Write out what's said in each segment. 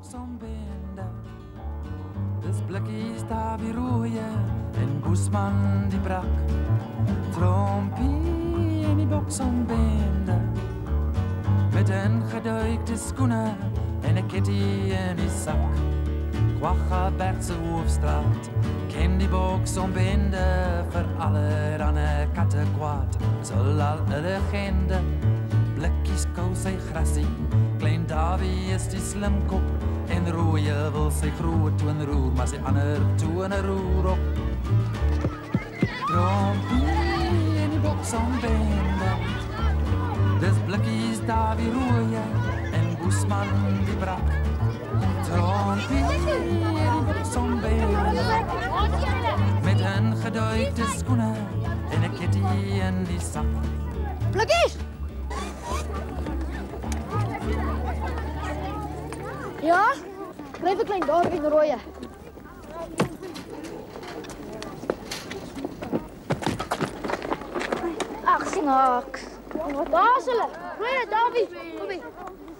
om bende. Dus blikkies daar weer rooien en Boesman die brak. Trompie in die box om bende. Met een geduikte schoenen en een kitty in die zak. Kwaggabertse Hoofstraat, ken die box om bende. Voor alle ranne katten kwaad, zal al een legende. Blikkies kous sy grassie, klein Davie is die slimkop. En rooie wil sy groot toon roer, maar sy ander tone roer op. Trompie in die box om bende. Dis blikkies Davie rooie en Boesman die brak. Trompie in die box om bende. Met een geduikte schoenen en een kitty in die zak. Blikkies! Ja? Blijf een klein dorp in de rooie. Ach, snaks. Daar is hulle. Rooie, Davie. Kom hier.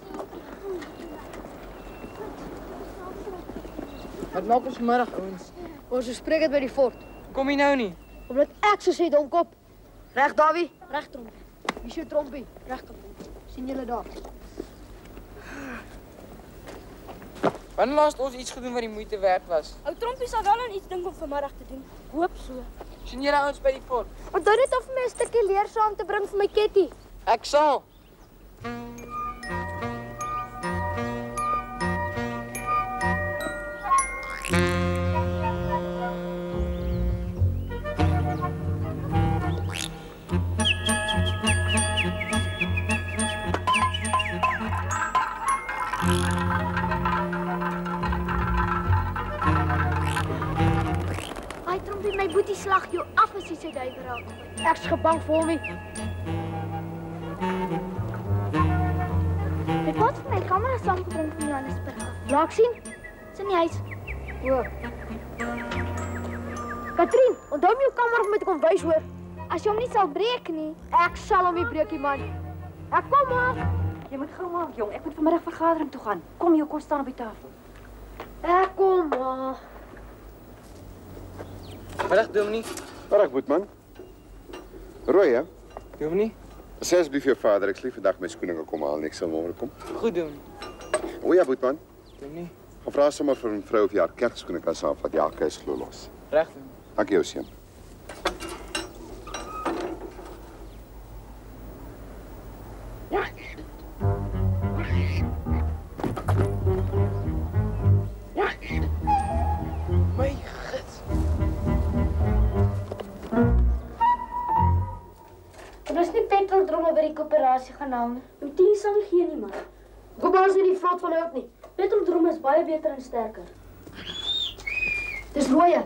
Wat maak ons vanmiddag, ouens? Ons bespreek het bij die fort. Kom je nou niet? Omdat ek so sê, domkop. Reg, Davie? Reg, Trompie. Wie is jou trompie? Reg, Trompie. Sien julle daar? Wanneer laatst ons iets gedoen wat die moeite werd was? Ou Trompie sal wel aan iets dink om vanmiddag te doen. Hoop so. Sien julle ouens by die fort? Onthou net om vir my 'n stukkie leer saam te bring vir my Ketty. Ek sal. Ai Trompie, my boetie slag jou af as jy sy duiwer raak. Ek's gebang vir hom nie. Ek het vir my kamera saamgebring van Johannesburg. Laat ek sien. Dis in die huis. O. Katrien, onthou my jou kamer om my te kom wys hoor. As jy hom nie sal breek nie. Ek sal hom nie breek nie, man. Ek kom maar. Jy moet gou maak, jong. Ek moet vanmiddag vergadering toe gaan. Kom, jou kos staan op die tafel. Ek kom maar. Middag, Dominee. Middag, Boetman. Rooi, hè? Dominee? Sê asseblief jou vader, ek sal vandag my skoene kom haal en ek sal môre kom. Goed, Dominee. O ja, Boetman. Dominee. Gaan vra sommer vir 'n vrou of jy haar kerkskoene kan saamvat. Ja, ek is glo los. Reg, Dominee. Dankie jou seun. My gids. En ons nie petroldromme by die koöperasie gaan haal nie. Om 10 sal nie gee nie, man. Kom maar nie die vrot van hout nie. Petroldroom is baie beter en sterker. Dis rooie.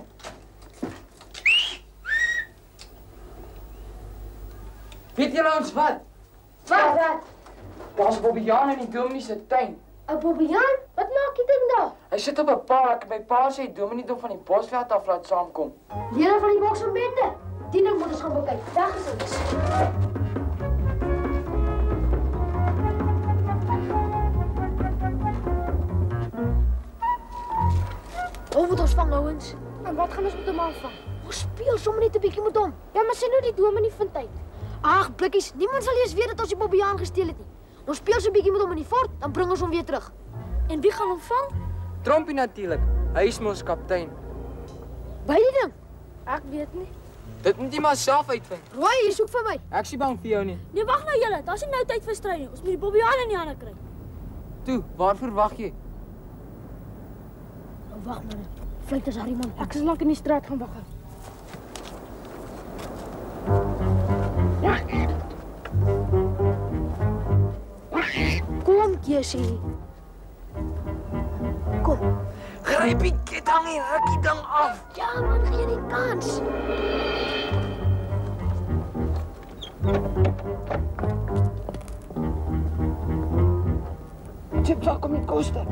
Weet julle ons wat? Wat? Daar's Bobbejaan in die Dominee se tuin. Ou Bobbejaan, wat maak jy ding daar? Hy sit op 'n paal. My pa sê Dominee het hom van die bosveld af laat saamkom. Lede van die boks en bende. Die ding moet ons gaan bekyk. Dag is ons. Hoe moet ons vang, ouens? En wat gaan ons met hom aanvang? Ons speel sommer net 'n bietjie met hom. Ja, maar sê nou die Dominee vind uit. Ag, blikkies, niemand sal eers weet dat ons die Bobbejaan gesteel het nie. Ons speel so 'n bietjie met hom in die fort, dan bring ons hom weer terug. En wie gaan hom vang? Trompie natuurlik. Hy is mos kaptein. By die ding. Ek weet nie. Dit moet jy maar self uitvind. Rooi, jy soek vir my. Ek is nie bang vir jou nie. Nee, wag nou julle. Daar's nie nou tyd vir stryd nie. Ons moet die Bobbejaan in die hande kry. Toe, waarvoor wag jy? Nou, wag maar net. Vlek is Harry man. Ek sal lank in die straat gaan wag. Kom, Jessie. Kom. Gryp die ketting en ruk die ding af. Ja man, gee die kans. Chipsa, kom nie koste.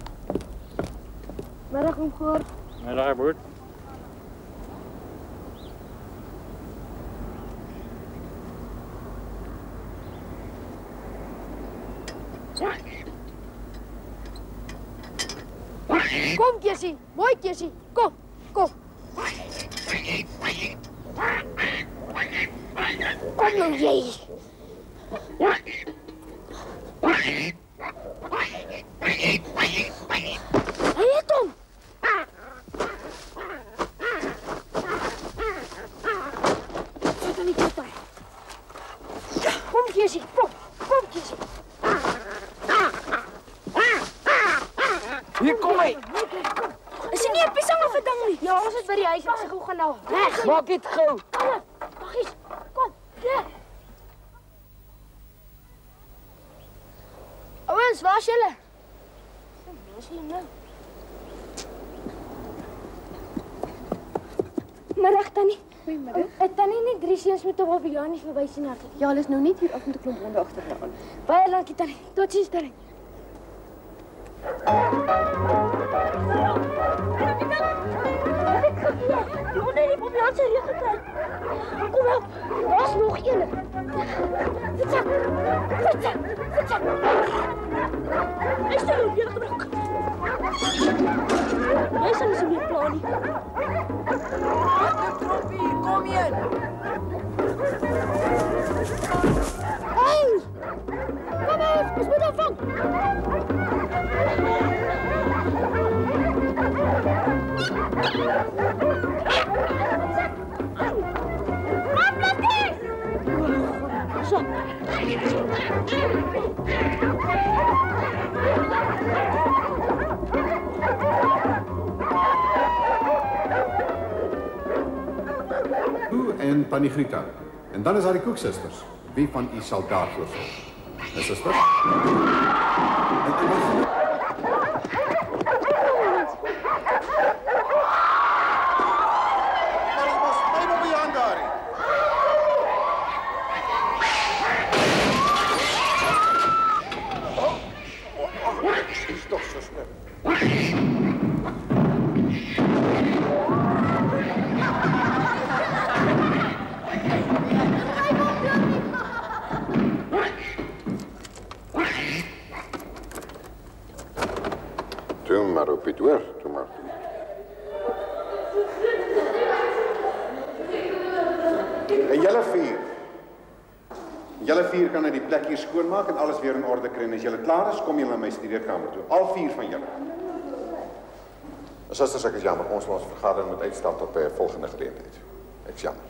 Middag om gehoor. Middag, Boet. Kom, Keesie. Mooi, Keesie. Kom, kom. Kom nou, jy. Hy het hom. Sit aan die kant daar. Kom, Keesie. Kom, Keesie. Hier kom hy. Is jy nie 'n piesang of 'n ding nie? Ja, ons is by die huis. Ek sê gou gaan nou. Reg. Maak dit gou. Waggies. Kom. Ja. Ouens, waar is julle? Waar is julle nou? Middag, Tannie. Goeiemiddag. Het Tannie nie 3 seuns met 'n Bobbejanies verby sien nie? Ja, hulle is nou net hier af met 'n klomp honde agter hulle aan. Baie dankie, Tannie. Totsiens, Tannie. Die honde het die Bobbejanies hier gekry. Kom help. Daar's nog een. Sit. Hy stel op julle gebruik. Jy sal nie so meer pla nie. Trompie, kom hier. Hey! Kom eens, ons moet hem vangen. Kom, Blakkies! Zo. En Tannie Grieta. En dan is daar die koeksusters. Wie van u sal daarvoor sorg? My suster? Toe maar op het hoor, toe maar. En julle vier kan die plek hier skoonmaak en alles weer in orde kry. En as julle klaar is, kom julle na my studeerkamer toe. Al 4 van julle. Susters, ek is jammer. Ons vergadering moet uitstel tot by 'n volgende geleentheid. Ek is jammer.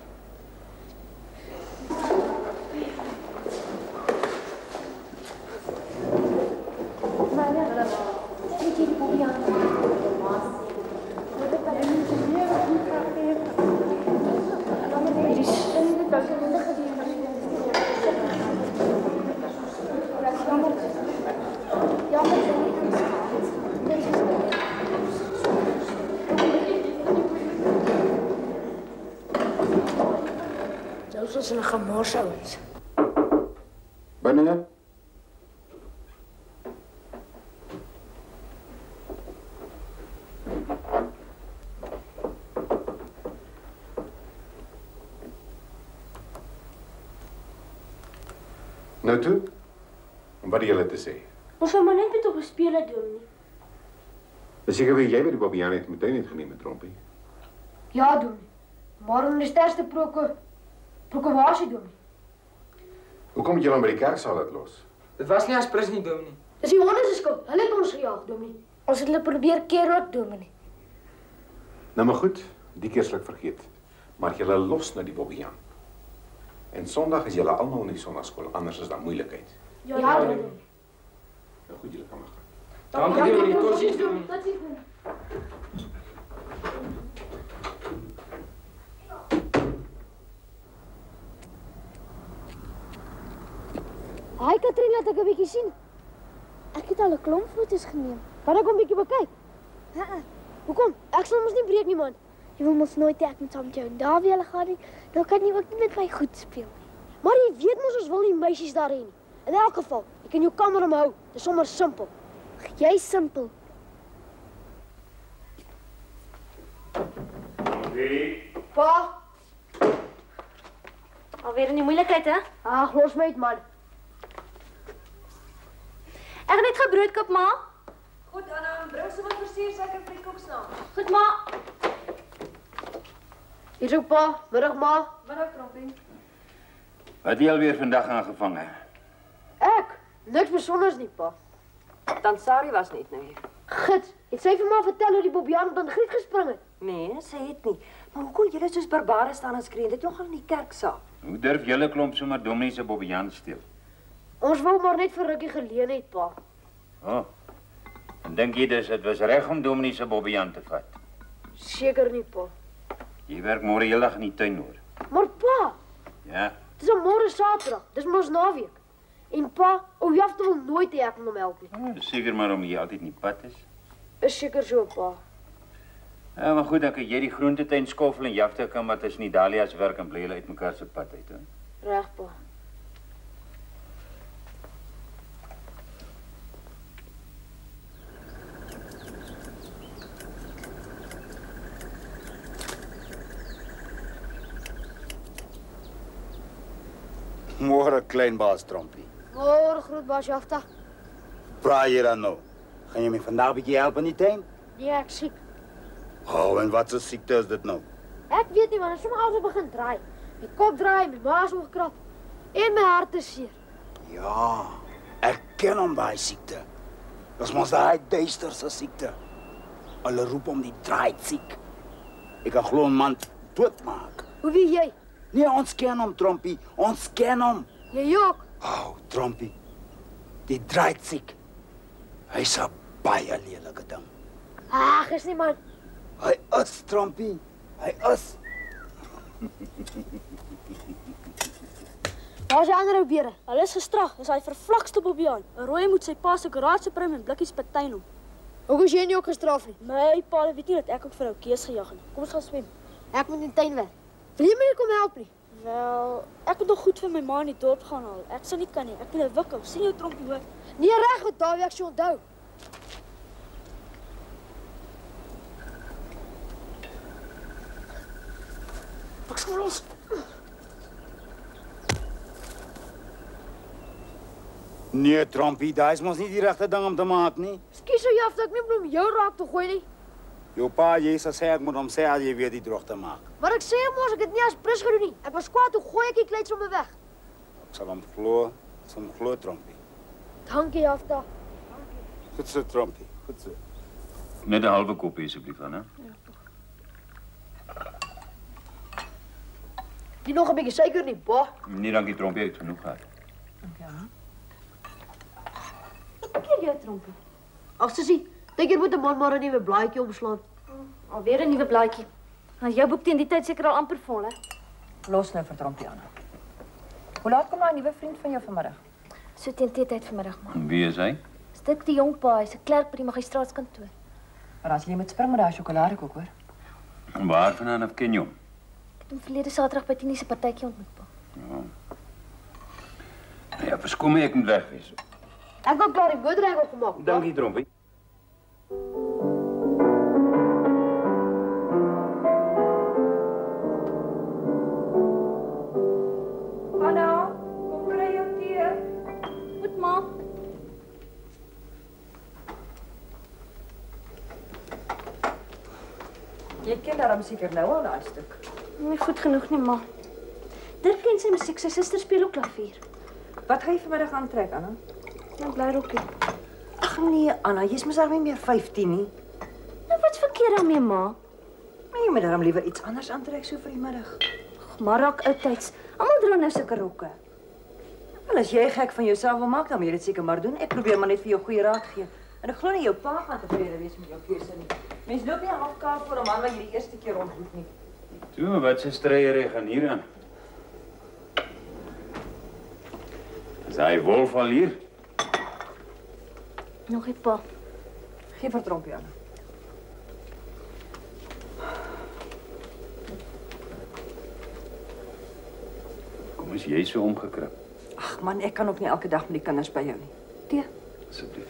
Ons is 'n gemors ouens. Binne. Nou toe? Wat het julle te sê? Ons wil maar net met op 'n speler doen nie. Dis seker wie jy by die Bobbejaan het meteen net geneem met Trompie. Ja, doen. Maar onder die sterkste prokurasie doen. Hoekom het julle hom by die kerksaal laat los? Dit was nie as prins nie, Dominee. Dis die honde se skuld. Hulle het ons gejaag, Dominee. Ons het hulle probeer keer ook, Dominee. Nou maar goed, die keer sal ek vergeet. Maar julle los nou die Bobbejaan. En Sondag is julle almal in die Sondagskool, anders is daar moeilikheid. Ja, Dominee. Nou goed, julle kan maar gaan. Dankie, Dominee. Totsiens, Dominee. Totsiens. Hi Katrien, laat ek 'n bietjie sien. Ek het al 'n klomp foto's geneem. Kan ek hom 'n bietjie bekyk? Hoekom? Ek sal mos nie breek nie, man. Jy wil mos nooit ek met saam met jou daar weer gaan nie. Dan kan jy ook nie met my goed speel nie. Maar jy weet mos ons wil nie meisies daar hê nie. In elk geval, jy kan jou kamer omhou. Dis sommer simpel. Jy's simpel. Wie? Pa, Alweer in die moeilikheid, hè? ag, los my uit, man. Ek het net gebrood koop, ma. Goed, Anna. bring sommer verseersuiker vir die koeksnaam. Goed, ma. Hier is ook pa. Middag, ma. Middag, Trompie. Wat het jy alweer vandag aangevang, hè? Ek? Niks bijzonders niet, pa. Dan Sari was niet nou hier. Gits, het sy vir ma vertel hoe die Bobbejaan op aan Griet gespring het. Nee, sy het nie. Maar hoe kon julle soos barbare staan en skree? Dit nogal in die kerksaal. Hoe durf julle klomp sommer dominee se Bobbejaan steel? Ons wou maar net vir rukkie geleenheid, pa. Oh. En dink jy dus dit was reg om dominee se Bobbejaan te vat? Seker nie, pa. Jy werk môre heeldag in die tuin hoor. Maar pa, Ja. het is al môre Saterdag. Dis mos naweek. En pa, ou Jafte wil nooit hê ek moet hom help nie. Dis seker maar om jy altyd in die pad is. Is seker so, pa. Ja, maar goed, dan kan jy die groentetuin skoffel en jafte kan maar tussen die dahlias werk en bly hulle uit mekaar se pad uit, hè. Reg, pa. Môre klein baas Trompie. Môre, groot baas Jafte. Praat jy dan nou? Gaan jy my vandag 'n bietjie help in die tuin? Nee, ek siek. Oh, en wat 'n siekte is dit nou? Ek weet nie, want ek sommer alles begin draai. My kop draai, my maag is oorkrap. En my hart is seer. Ja, ek ken hom daai siekte. Dis mos daai duisterse siekte. Hulle roep hom die draaitsiek. Ek kan glo 'n man doodmaak. Hoe weet jy? Nee, ons ken hom Trompie, ons ken hom. Jy ook? Oh, Trompie. Die draaitsiek. Hy's 'n baie lelike ding. Ag, is nie man. Hy is Trompie. Hy is. Waar is die ander ou bere? Hulle is gestrag. Dis hy vervlakste Bobbejaan. 'n Rooi moet sy pa se garage prim en blikkies patyn hom. Hoekom is jy nie ook gestraf nie? My pa weet nie dat ek ook vir ou Kees gejag het. Kom ons gaan swem. Ek moet in die tuin werk. Wil jy my nie kom help nie? Wel, ek moet nog goed vir my ma in die dorp gaan haal. Ek sal nie kan nie. Ek moet nou wikkel. Sien jou Trompie hoor. Nee, reg, goed, Dawie, ek sal onthou. Ek sal los. Nee, Trompie, daai is mos nie die regte ding om te maak nie. Skus so Jafte, ek nie bedoel om jou raak te gooi nie. Jou pa, jy sê ek moet hom sê as jy weet die droog te maak. Maar ek sê mos ek het nie as prins gedoen nie. Ek was kwaad, toe gooi ek die kleed sommer weg. Ek sal hom glo, Trompie. Dankie Jafte. Goed so, Trompie, goed so. Net 'n halwe koppie asseblief aan, hè. Nie nog 'n bietjie suiker nie, pa. Nee, dankie Trompie, ek het genoeg gehad. Wat ken jy, Trompie? Ag, sussie, dink jy moet 'n man maar 'n nuwe blaadjie omslaan? Alweer 'n nuwe blaadjie. Nou jou boek teen die tyd seker al amper vol, hè? Los nou vir Trompie aan. Hoe laat kom nou 'n nuwe vriend van jou vanmiddag? So teen teetyd vanmiddag maar. En wie is hy? Stik die jong pa, hy's 'n klerk by die magistraatskantoor. Maar as jy moet spring met daai sjokoladekoek, hoor. En waar vandaan af ken jy hom? Ek het hom verlede Saterdag by Tini se partytjie ontmoet, pa. Ja, verskom my, ek moet weg wees. Ek het klaar die bootregel gemaak. pa. Dankie Trompie. Anna, kom kry jou tee. Goed, ma. Jy ken daarom seker nou al daai stuk. Nie goed genoeg nie, ma. Dirk ken sy musiek, sy suster speel ook klavier. Wat gaan jy vanmiddag aantrek, Anna? Nou bly rokkie. Ag nee, Anna, jy's mos daarmee meer 15 nie. Nou wat's verkeerd daarmee, ma? Maar jy moet daarom liewer iets anders aantrek so vir die middag. Maar raak oudtyds. Almal dra nou sulke rokke. Wel, as jy gek van jouself wil maak, dan moet jy dit seker maar doen. Ek probeer maar net vir jou goeie raad gee. En ek glo nie jou pa gaan tevrede wees met jou keuse nie. Mens loop nie halfkaart vir 'n man wat jy die eerste keer ontmoet nie. Toe, wat se stryery gaan hier aan? Is hy wolf al hier? Nog 'n pa. Gee vir Trompie aan. Kom is jy so omgekrap? Ag man, ek kan ook nie elke dag met die kinders by jou nie. Tee. Asseblief.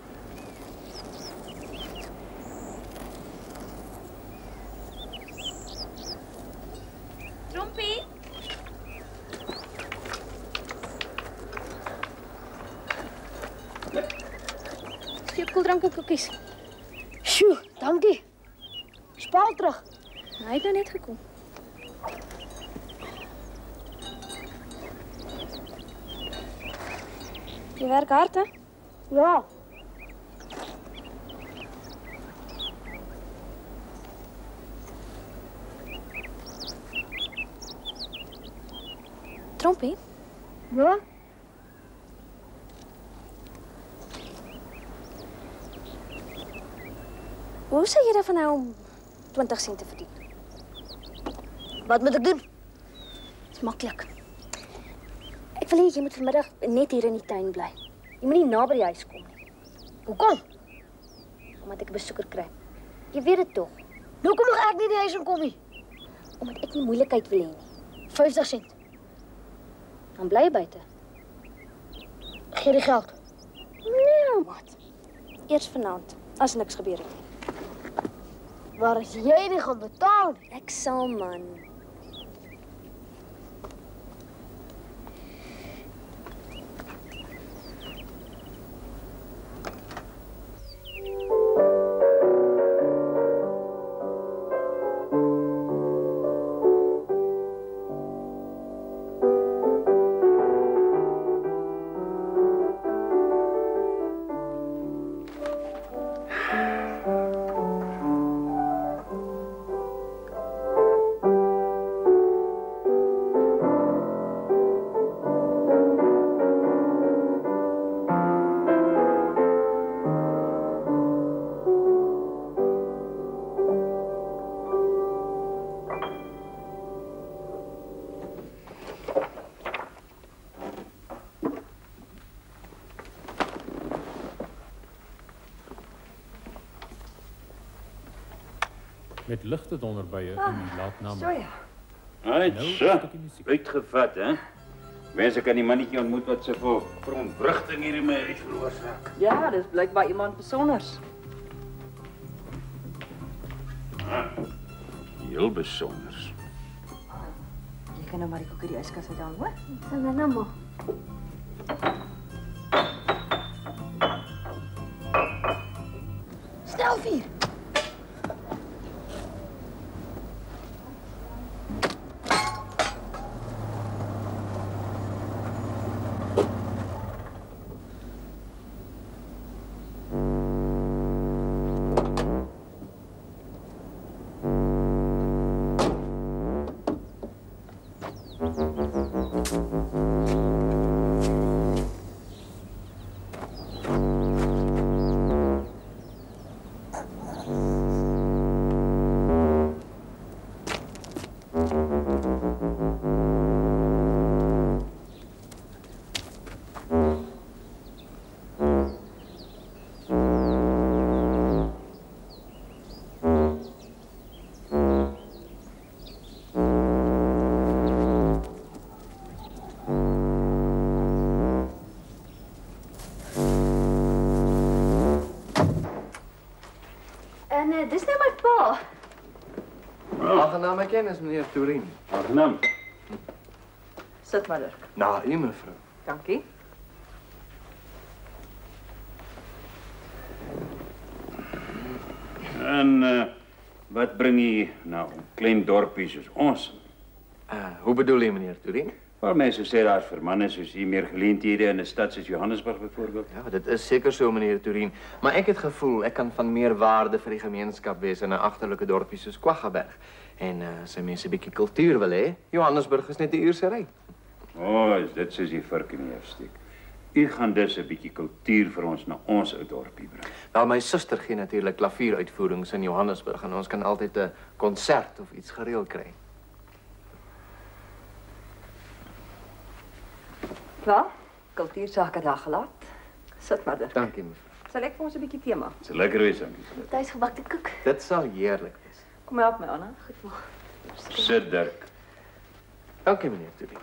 Trompie. Skep koeldrank en koekies. Sjoe, dankie. Spaal terug. Hy het nou net gekom. Jy werk hard, hè? Ja. Trompie? Ja? Hoe sê jy daarvan nou om 20 cent te verdien? Wat moet ek doen? Dis maklik. Ek wil hê jy moet vanmiddag net hier in die tuin bly. Jy moenie naby die huis kom nie. Hoekom? Omdat ek 'n besoeker kry. Jy weet dit tog. Nou kom nog ek nie die huis inkom nie. Omdat ek nie moeilikheid wil hê nie. 50 cent. Dan bly jy buite. Gee die geld. Nee, wat? Eers vanaand, as niks gebeur het. Waar is jy nie gaan betaal nie? Ek sal, man. Met ligte donderbuie in die laatname. So ja. Uitgevat, hè? Mense kan die mannetjie ontmoet wat se vir verontwrigting hier in my huis veroorsaak. Ja, dis blykbaar iemand besonders. Heel besonders. Jy kan nou maar die koek uit die yskas uithaal, hoor? Sal nou maar. Stel 4. En dis nou my pa. Aangename kennis, meneer Toerien. Aangenaam. Sit maar, Dirk. Na u, mevrou. Dankie. En wat bring jy nou 'n klein dorpie soos ons? Hoe bedoel u, meneer Toerien? Wel, mense sê daar's vir manne soos hier meer geleenthede in 'n stad soos Johannesburg byvoorbeeld. Ja, dit is seker so, meneer Toerien. Maar ek het gevoel ek kan van meer waarde vir die gemeenskap wees in 'n agterlike dorpie soos Kwaggaberg. En as mense 'n bietjie kultuur wil hê, Johannesburg is net 'n uur se ry. Is dit soos die vark in die hoofstuk? U gaan dus 'n bietjie kultuur vir ons na ons ou dorpie bring. Wel, my suster gee natuurlik klavieruitvoerings in Johannesburg en ons kan altyd 'n konsert of iets gereël kry. Klaar? Kultuursake daar gelaat. Sit maar, Dirk. Dankie, mevrou. Sal ek vir ons 'n bietjie tee maak? Dit sal lekker wees, dankie. Tuisgebakte koek. Dit sal heerlik wees. Kom help my, Anna. Goed maar. Sit, Dirk. Dankie, meneer Toerien.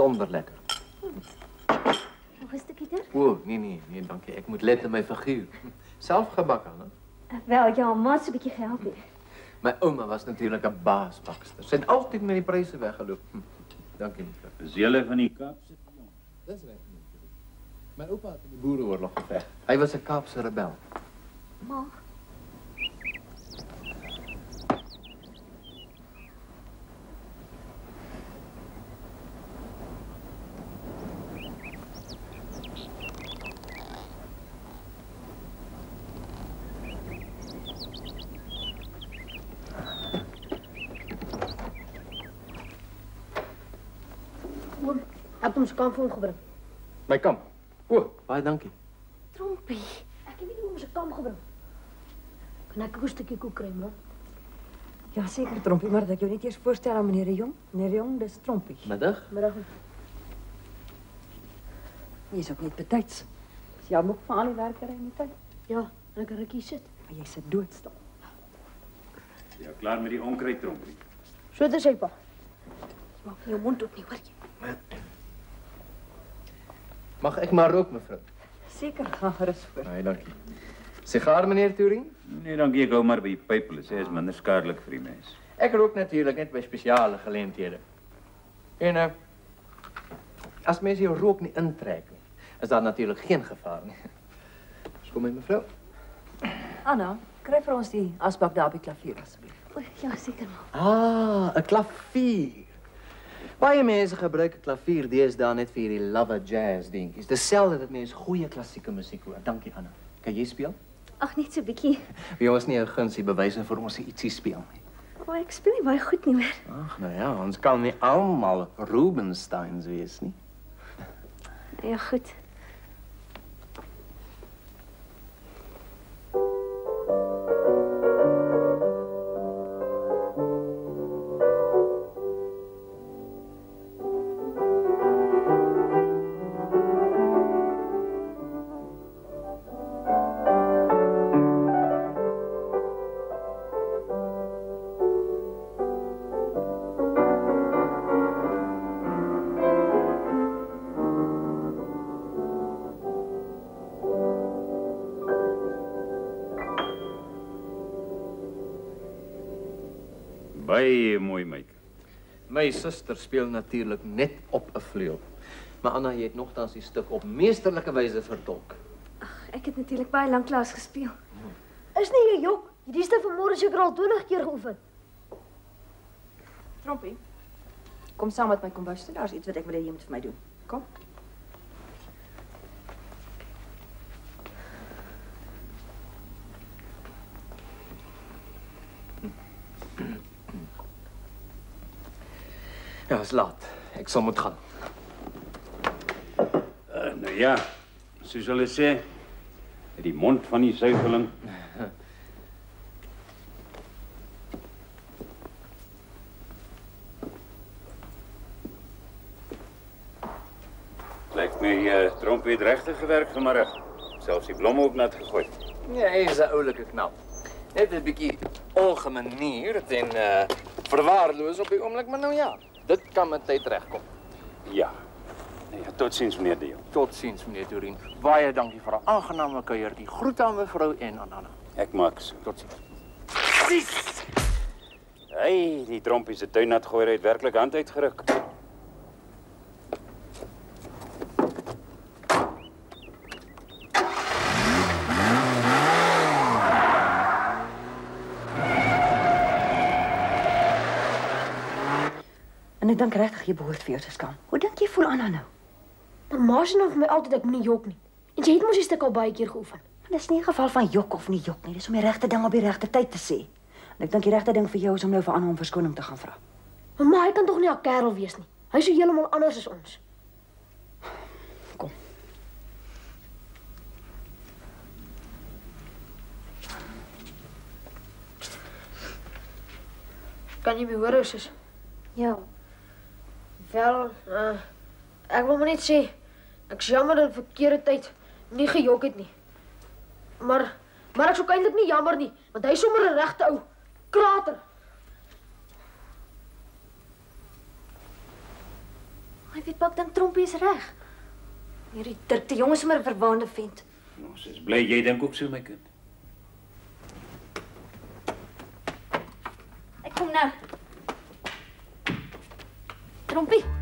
Besonder lekker. Nog 'n stukkie ter? O, nee, dankie. Ek moet let op my figuur. Self gebakken, hè? Wel, ja, maar so 'n bietjie gehelp het. My ouma was natuurlijk 'n baasbakster. Sy het altyd met die pryse weggeloop. Dankie, mevrou. Is julle van die Kaapse? Dis reg. My oupa het in die Boereoorlog geveg. Hy was 'n Kaapse rebel. Maar Ek het hom se kamp vir hom gebring. My kamp. O, baie dankie. Trompie, ek het nie hom se kamp gebring. Kan ek ook 'n stukkie koek kry, man? Ja, seker, Trompie, maar dat ek jou net eers voorstel aan meneer de Jong. Meneer de Jong, dis Trompie. Middag. Middag. Jy is ook net betyds. Is jy ook van al die werkery in die tyd? Ja, en ek kan rukkie sit. Maar jy sit doodstil. Ja, klaar met die onkruid, Trompie. So dis hy, pa. Maak nie jou mond oop nie, hoor jy? Mag ek maar rook, mevrou? Seker, gaan gerus voor. Baie dankie. Sigaar, meneer Turing? Nee, dankie, ek hou maar by die pyp. Hulle sê is minder skadelik vir die mens. Ek rook natuurlijk net by spesiale geleenthede. En as mense jou rook nie intrek nie, is daar natuurlijk geen gevaar nie. Kom met mevrou. Anna, kry vir ons die asbak daar op die klavier asseblief. o, ja, seker maar. Ah, 'n klavier. Baie mense gebruik 'n klavier deesdae net vir hierdie love jazz dingetjies. Dieselfde dat mense goeie klassieke musiek hoor. Dankie, Anna. Kan jy speel? Ag, net so 'n bietjie. Jy was nie 'n gunsie bewyse vir ons ietsie speel nie. O, ek speel nie baie goed nie hoor. Ag, nou ja, ons kan nie almal Rubinsteins wees nie. Ja, goed. Baie mooi, Mike. My suster speel natuurlijk net op 'n vleuel. Maar Anna, jy het nogtans die stuk op meesterlike wyse vertolk. Ek het natuurlik baie lank lank gespeel. Is nie jy jok? Jy het die vanmôre seker al 20 keer geoefen. Trompie, kom saam met my kombuis toe. Daar's iets wat ek wil hê jy moet vir my doen. Kom. Ja, is laat. Ek sal moet gaan. Nou ja, soos hulle sê, uit die mond van die suiweling. Lyk my Trompie het regtig gewerk vanmiddag. Selfs die blomme ook nat gegooi. Ja, hy is 'n oulike knap. Net 'n bietjie ongemanierd en verwaarloos op die oomblik, maar nou ja, dit kan met tyd regkom. Ja. Ja, totsiens meneer De Jong. Totsiens meneer Turin. Baie dankie vir 'n aangename kuier. Die groete aan mevrou en aan Anna. Ek maak so. Totsiens. Hey, die Trompie se tuin nat gooi het werklik hand uitgeruk. En ek dink regtig jy behoort vir jou te skaam. Hoe dink jy voel Anna nou? Maar ma sê nou vir my altyd ek moenie jok nie. En sy het mos die stuk al baie keer geoefen. Dit is nie 'n geval van jok of nie jok nie. Dis om die regte ding op die regte tyd te sê. En ek dink die regte ding vir jou is om nou vir Anna om verskoning te gaan vra. Maar ma, hy kan tog nie 'n kerel wees nie. Hy is so heeltemal anders as ons. Kom. Kan jy my hoor, sis? Ja, Wel, ek wil maar net sê, ek is jammer dat ek verkeerde tyd nie gejok het nie. Maar ek is ook eintlik nie jammer nie, want hy is sommer 'n regte ou krater. hy weet pak dink Trompie is reg. Hierdie Dirk die jonges maar 'n verwaande vent. Ons is bly jy dink ook so, my kind. Ek kom nou. Trompie.